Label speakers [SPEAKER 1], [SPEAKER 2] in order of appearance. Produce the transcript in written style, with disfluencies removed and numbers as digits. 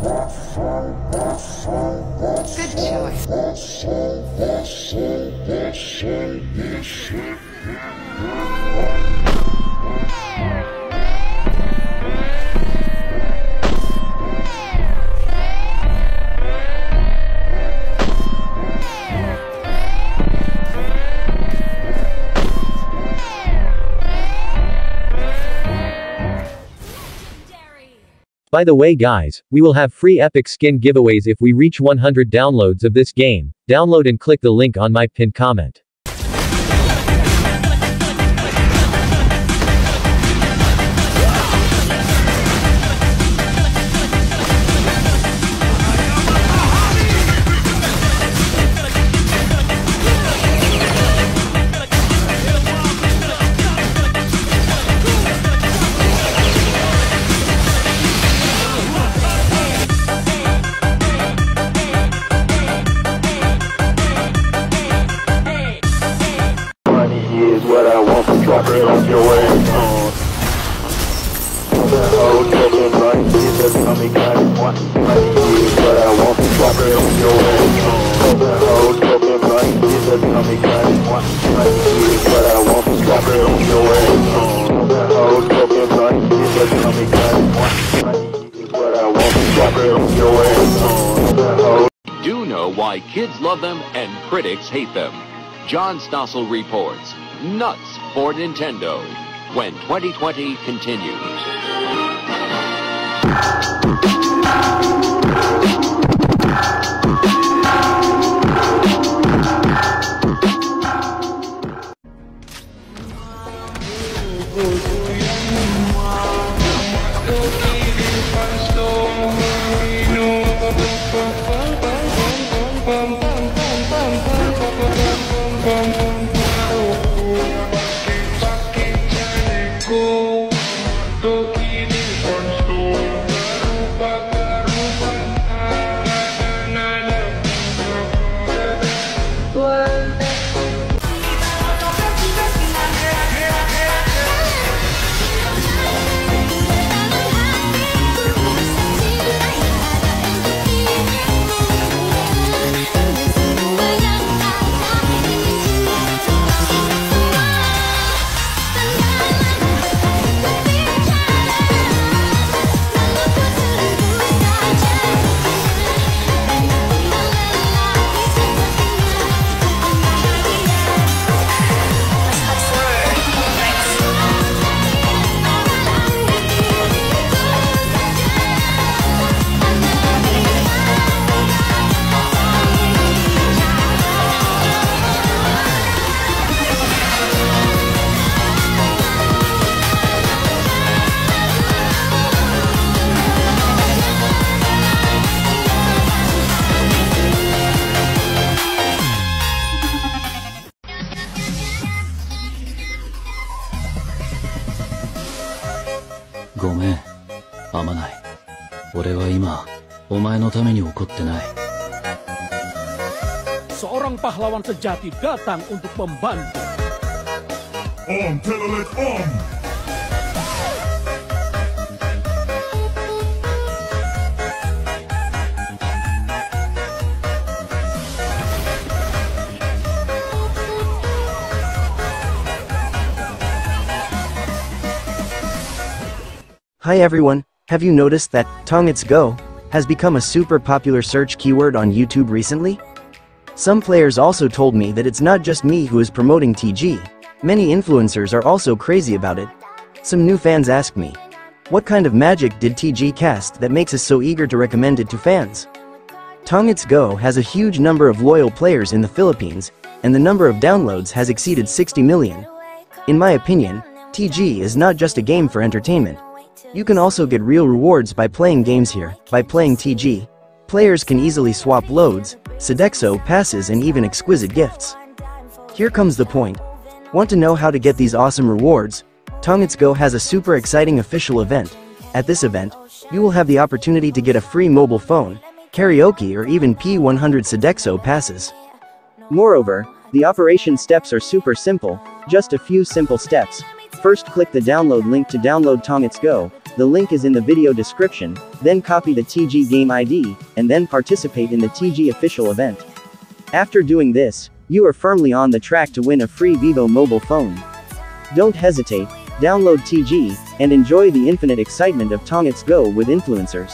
[SPEAKER 1] Good choice.
[SPEAKER 2] By the way guys, we will have free epic skin giveaways if we reach 100 downloads of this game. Download and click the link on my pinned comment.
[SPEAKER 3] What I want from drop it on your way. The whole talking right, Jesus, come and got it. What I want from drop it on your way. The whole talking right, Jesus, come and got it. What I want from drop it on your way. The whole talking right, Jesus, come and got it. What I want from drop it on your way. The whole.
[SPEAKER 4] Do know why kids love them and critics hate them. John Stossel reports. Nuts for Nintendo when 2020 continues.
[SPEAKER 5] Seorang pahlawan sejati datang untuk membantu.
[SPEAKER 6] On, Telolet, on!
[SPEAKER 7] Hi everyone, have you noticed that Tongits Go has become a super popular search keyword on YouTube recently? Some players also told me that it's not just me who is promoting TG, many influencers are also crazy about it. Some new fans asked me, what kind of magic did TG cast that makes us so eager to recommend it to fans? Tongits Go has a huge number of loyal players in the Philippines, and the number of downloads has exceeded 60 million. In my opinion, TG is not just a game for entertainment. You can also get real rewards by playing games here. By playing TG, players can easily swap loads, Sodexo passes and even exquisite gifts. Here comes the point. Want to know how to get these awesome rewards? Tongits Go has a super exciting official event. At this event, you will have the opportunity to get a free mobile phone, karaoke or even P100 Sodexo passes. Moreover, the operation steps are super simple, just a few simple steps. First click the download link to download Tongits Go, The link is in the video description, then copy the TG game ID, and then participate in the TG official event. After doing this, you are firmly on the track to win a free Vivo mobile phone. Don't hesitate, download TG, and enjoy the infinite excitement of Tongits Go with influencers.